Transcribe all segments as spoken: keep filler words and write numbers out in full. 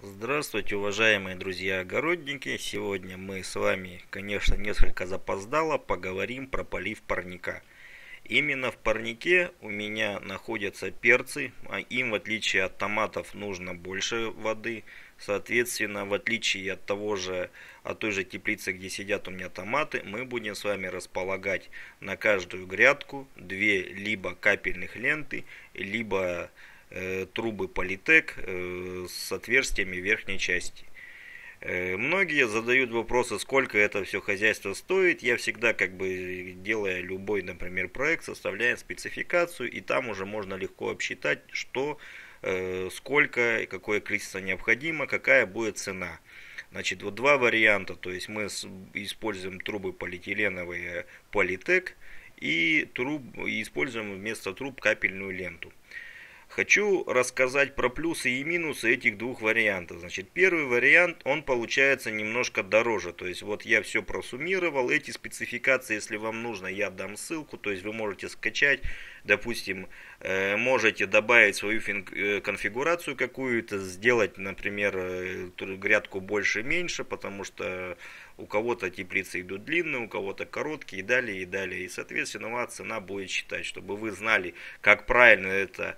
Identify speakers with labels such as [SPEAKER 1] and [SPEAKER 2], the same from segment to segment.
[SPEAKER 1] Здравствуйте, уважаемые друзья-огородники! Сегодня мы с вами, конечно, несколько запоздало, поговорим про полив парника. Именно в парнике у меня находятся перцы, а им, в отличие от томатов, нужно больше воды. Соответственно, в отличие от того же, от той же теплицы, где сидят у меня томаты, мы будем с вами располагать на каждую грядку две либо капельных ленты, либо э, трубы Политек э, с отверстиями в верхней части. Многие задают вопросы, сколько это все хозяйство стоит. Я всегда, как бы, делая любой, например, проект, составляю спецификацию, и там уже можно легко обсчитать, что, сколько, какое количество необходимо, какая будет цена. Значит, вот два варианта, то есть мы используем трубы полиэтиленовые Политек и, труб, и используем вместо труб капельную ленту. Хочу рассказать про плюсы и минусы этих двух вариантов. Значит, первый вариант, он получается немножко дороже. То есть, вот я все просуммировал. Эти спецификации, если вам нужно, я дам ссылку. То есть, вы можете скачать, допустим, можете добавить свою конфигурацию какую-то, сделать, например, грядку больше-меньше, потому что у кого-то теплицы идут длинные, у кого-то короткие, и далее, и далее. И, соответственно, у вас цена будет считать, чтобы вы знали, как правильно это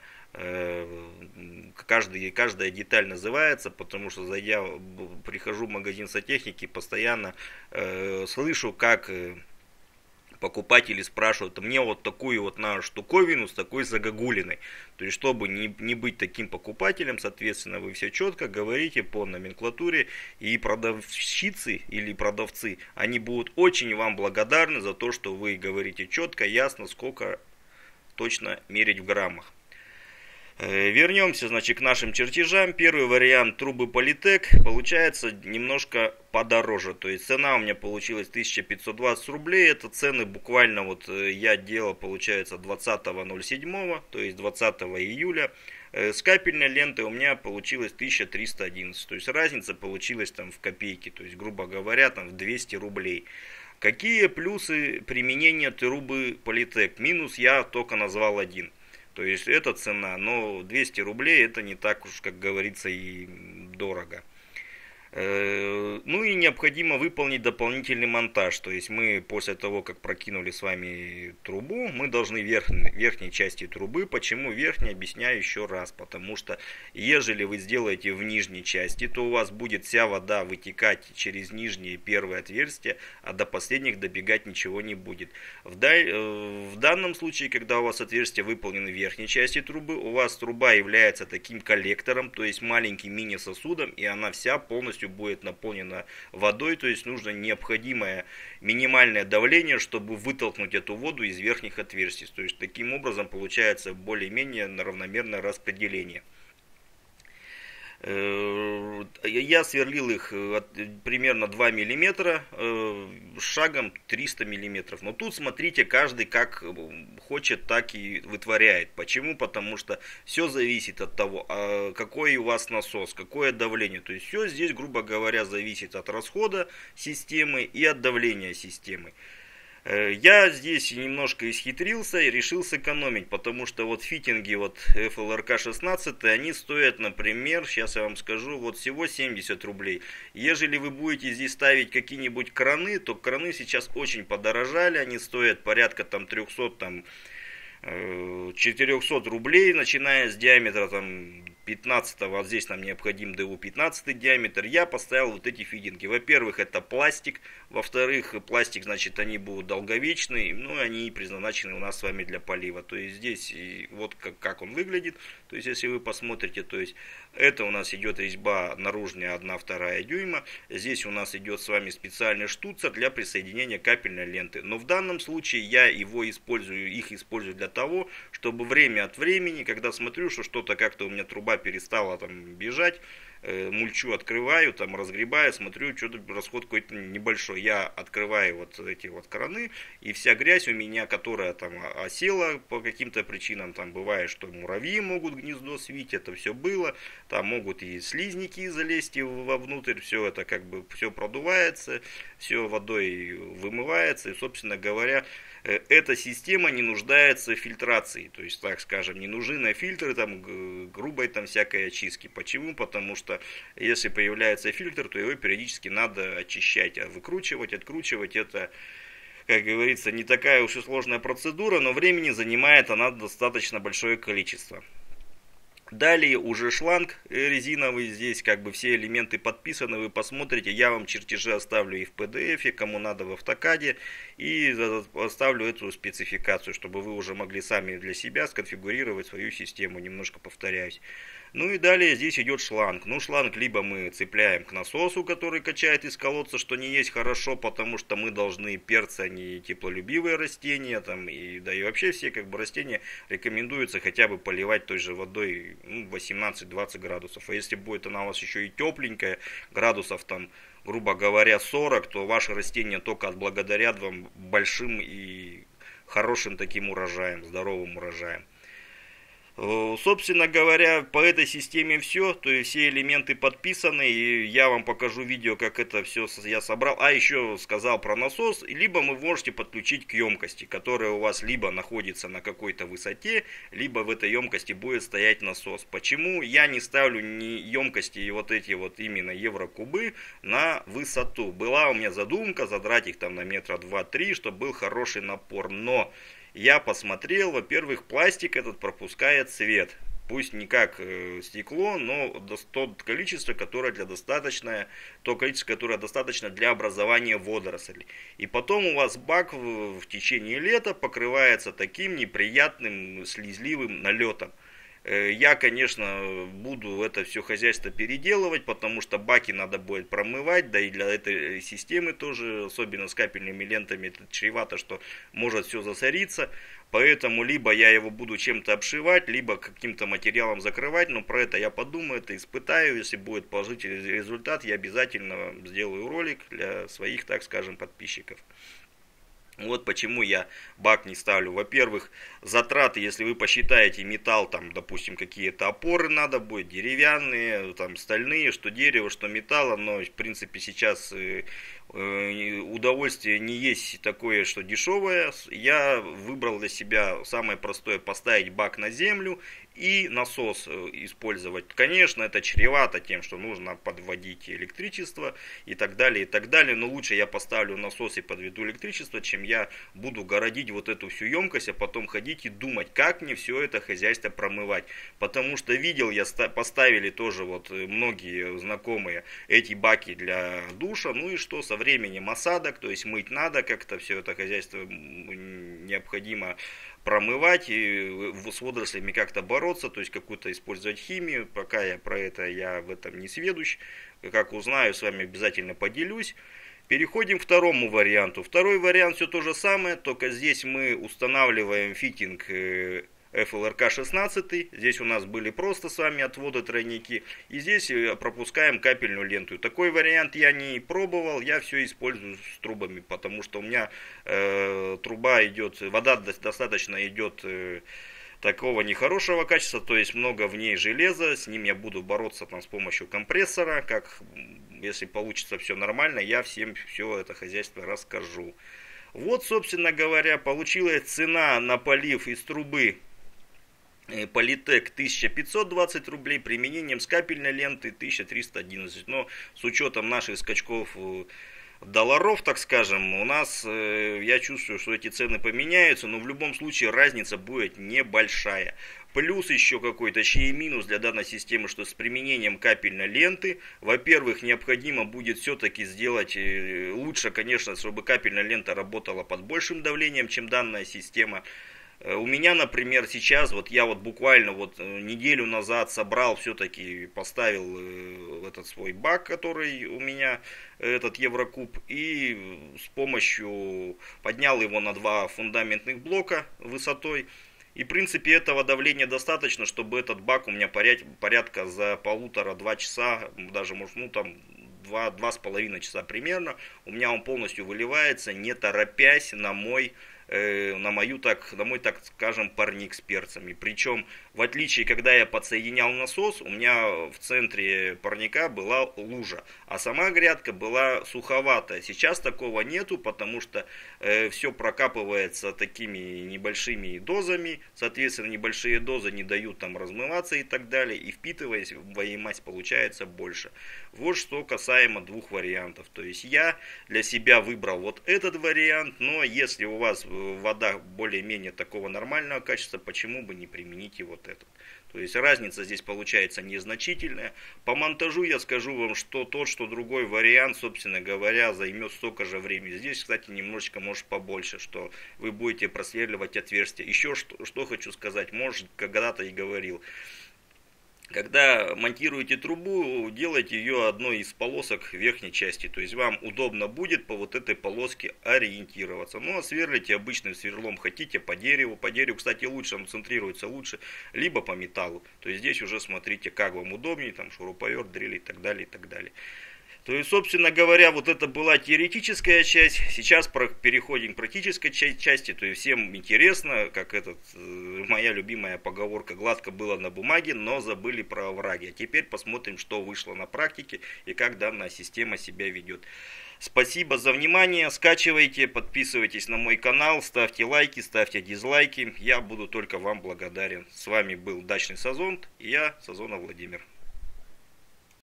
[SPEAKER 1] Каждый, каждая деталь называется, потому что, зайдя, прихожу в магазин сантехники, постоянно э, слышу, как покупатели спрашивают: мне вот такую вот на штуковину с такой загогулиной. То есть, чтобы не, не быть таким покупателем, соответственно, вы все четко говорите по номенклатуре, и продавщицы или продавцы, они будут очень вам благодарны за то, что вы говорите четко, ясно, сколько точно мерить в граммах. Вернемся, значит, к нашим чертежам. Первый вариант трубы Политек получается немножко подороже. То есть цена у меня получилась тысяча пятьсот двадцать рублей. Это цены буквально вот я делал, получается, двадцатого ноль седьмого, то есть двадцатого июля. С капельной лентой у меня получилось тысяча триста одиннадцать. То есть разница получилась там в копейки. То есть, грубо говоря, там в двести рублей. Какие плюсы применения трубы Политек? Минус я только назвал один. То есть это цена, но двести рублей это не так уж, как говорится, и дорого. Ну и необходимо выполнить дополнительный монтаж. То есть мы после того, как прокинули с вами трубу, мы должны верх, верхней части трубы. Почему верхней, объясняю еще раз. Потому что ежели вы сделаете в нижней части, то у вас будет вся вода вытекать через нижние первые отверстия, а до последних добегать ничего не будет. В, в данном случае, когда у вас отверстия выполнены в верхней части трубы, у вас труба является таким коллектором, то есть маленьким мини-сосудом, и она вся полностью будет наполнена водой, то есть нужно необходимое минимальное давление, чтобы вытолкнуть эту воду из верхних отверстий. То есть таким образом получается более-менее равномерное распределение. Я сверлил их примерно два миллиметра шагом триста миллиметров. Но тут смотрите, каждый как хочет, так и вытворяет. Почему? Потому что все зависит от того, какой у вас насос, какое давление. То есть все здесь, грубо говоря, зависит от расхода системы и от давления системы. Я здесь немножко исхитрился и решил сэкономить, потому что вот фитинги вот эф эл эр ка шестнадцать, они стоят, например, сейчас я вам скажу, вот всего семьдесят рублей. Ежели вы будете здесь ставить какие-нибудь краны, то краны сейчас очень подорожали, они стоят порядка там триста, там четыреста рублей, начиная с диаметра там пятнадцать, вот здесь нам необходим дэ у пятнадцать диаметр. Я поставил вот эти фитинги. Во-первых, это пластик. Во-вторых, пластик, значит, они будут долговечные. Ну, они предназначены у нас с вами для полива. То есть здесь вот как, как он выглядит. То есть если вы посмотрите, то есть это у нас идет резьба наружная одна-вторая дюйма. Здесь у нас идет с вами специальный штуцер для присоединения капельной ленты. Но в данном случае я его использую, их использую для того, чтобы время от времени, когда смотрю, что что-то как-то у меня труба перестала там бежать, э, мульчу открываю, там разгребаю, смотрю, что-то расход какой-то небольшой. Я открываю вот эти вот краны, и вся грязь у меня, которая там осела по каким-то причинам, там бывает, что муравьи могут гнездо свить, это все было, там могут и слизняки залезть вовнутрь, все это как бы все продувается, все водой вымывается, и, собственно говоря, эта система не нуждается в фильтрации, то есть, так скажем, не нужны на фильтры там грубой там там всякой очистки. Почему? Потому что если появляется фильтр, то его периодически надо очищать, а выкручивать, откручивать это, как говорится, не такая уж и сложная процедура, но времени занимает она достаточно большое количество. Далее уже шланг резиновый, здесь как бы все элементы подписаны, вы посмотрите, я вам чертежи оставлю и в пи ди эф, кому надо в автокаде, и оставлю эту спецификацию, чтобы вы уже могли сами для себя сконфигурировать свою систему, немножко повторяюсь. Ну и далее здесь идет шланг. Ну шланг либо мы цепляем к насосу, который качает из колодца, что не есть хорошо, потому что мы должны перцы, они теплолюбивые растения, там, и, да и вообще все как бы растения рекомендуется хотя бы поливать той же водой ну, восемнадцать-двадцать градусов. А если будет она у вас еще и тепленькая, градусов там, грубо говоря, сорок, то ваши растения только отблагодарят вам большим и хорошим таким урожаем, здоровым урожаем. Собственно говоря, по этой системе все, то есть все элементы подписаны, и я вам покажу видео, как это все я собрал. А еще сказал про насос, либо вы можете подключить к емкости, которая у вас либо находится на какой-то высоте, либо в этой емкости будет стоять насос. Почему я не ставлю ни емкости и вот эти вот именно еврокубы на высоту? Была у меня задумка задрать их там на метра два-три, чтобы был хороший напор, но я посмотрел, во-первых, пластик этот пропускает свет. Пусть не как э, стекло, но то количество, которое для достаточное, то количество, которое достаточно для образования водорослей. И потом у вас бак в, в течение лета покрывается таким неприятным слизливым налетом. Я, конечно, буду это все хозяйство переделывать, потому что баки надо будет промывать, да и для этой системы тоже, особенно с капельными лентами, это чревато, что может все засориться. Поэтому либо я его буду чем-то обшивать, либо каким-то материалом закрывать, но про это я подумаю, это испытаю. Если будет положительный результат, я обязательно сделаю ролик для своих, так скажем, подписчиков. Вот почему я бак не ставлю. Во-первых, затраты, если вы посчитаете металл, там, допустим, какие-то опоры надо будет, деревянные, там, стальные, что дерево, что металл, но, в принципе, сейчас э, э, удовольствие не есть такое, что дешевое. Я выбрал для себя самое простое, поставить бак на землю и насос использовать. Конечно, это чревато тем, что нужно подводить электричество и так далее, и так далее. Но лучше я поставлю насос и подведу электричество, чем я буду городить вот эту всю емкость, а потом ходить и думать, как мне все это хозяйство промывать. Потому что видел я, поставили тоже вот многие знакомые эти баки для душа. Ну и что, со временем осадок, то есть мыть надо, как-то все это хозяйство необходимо промывать и с водорослями как-то бороться, то есть какую-то использовать химию. Пока я про это, я в этом не сведущ. Как узнаю, с вами обязательно поделюсь. Переходим к второму варианту. Второй вариант все то же самое, только здесь мы устанавливаем фитинг эф эл эр ка шестнадцать. Здесь у нас были просто с вами отводы тройники. И здесь пропускаем капельную ленту. Такой вариант я не пробовал. Я все использую с трубами, потому что у меня э, труба идет, вода достаточно идет э, такого нехорошего качества. То есть много в ней железа. С ним я буду бороться там, с помощью компрессора. Как, если получится все нормально, я всем все это хозяйство расскажу. Вот, собственно говоря, получилась цена на полив из трубы Политек тысяча пятьсот двадцать рублей, применением с капельной ленты тысяча триста одиннадцать. Но с учетом наших скачков долларов, так скажем, у нас, я чувствую, что эти цены поменяются, но в любом случае разница будет небольшая. Плюс еще какой, точнее минус для данной системы, что с применением капельной ленты, во-первых, необходимо будет все-таки сделать лучше, конечно, чтобы капельная лента работала под большим давлением, чем данная система. У меня, например, сейчас, вот я вот буквально вот неделю назад собрал, все-таки поставил этот свой бак, который у меня, этот Еврокуб, и с помощью, поднял его на два фундаментных блока высотой. И в принципе этого давления достаточно, чтобы этот бак у меня порядка за полутора-два часа, даже может, ну там, два с половиной часа примерно, у меня он полностью выливается, не торопясь на мой на мою, так, на мой, так скажем, парник с перцами. Причем В отличие, когда я подсоединял насос, у меня в центре парника была лужа, а сама грядка была суховатая. Сейчас такого нету, потому что э, все прокапывается такими небольшими дозами, соответственно, небольшие дозы не дают там размываться и так далее, и впитываемость получается больше. Вот что касаемо двух вариантов. То есть я для себя выбрал вот этот вариант, но если у вас вода более-менее такого нормального качества, почему бы не применить вот этот. То есть разница здесь получается незначительная. По монтажу я скажу вам, что тот, что другой вариант, собственно говоря, займет столько же времени. Здесь, кстати, немножечко, может, побольше, что вы будете просверливать отверстия. Еще что, что хочу сказать, может, когда-то и говорил. Когда монтируете трубу, делайте ее одной из полосок верхней части. То есть вам удобно будет по вот этой полоске ориентироваться. Ну а сверлите обычным сверлом. Хотите по дереву. По дереву, кстати, лучше, оно центрируется лучше. Либо по металлу. То есть здесь уже смотрите, как вам удобнее. Там шуруповерт, дрель и так далее, и так далее. То есть, собственно говоря, вот это была теоретическая часть. Сейчас переходим к практической части. То есть, всем интересно, как этот, моя любимая поговорка, гладко было на бумаге, но забыли про овраги. А теперь посмотрим, что вышло на практике и как данная система себя ведет. Спасибо за внимание. Скачивайте, подписывайтесь на мой канал, ставьте лайки, ставьте дизлайки. Я буду только вам благодарен. С вами был Дачный Сазонт и я, Сазонов Владимир.